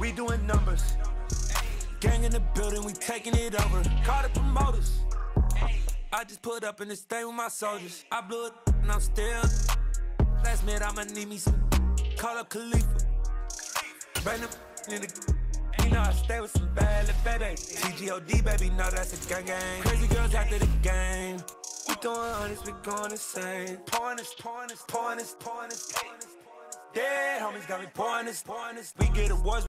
We doing numbers. Gang in the building, we taking it over. Call the promoters. I just put up in this thing with my soldiers. I blew it and I'm still. Last minute I'ma need me some. Call up Khalifa. Bring them in the. You know I stay with some bad little baby. TGOD baby, know that's a gang gang. Crazy girls after the game. We throwing hundreds, we going insane. Pouring this. Dead homies got me pouring this. We get awards.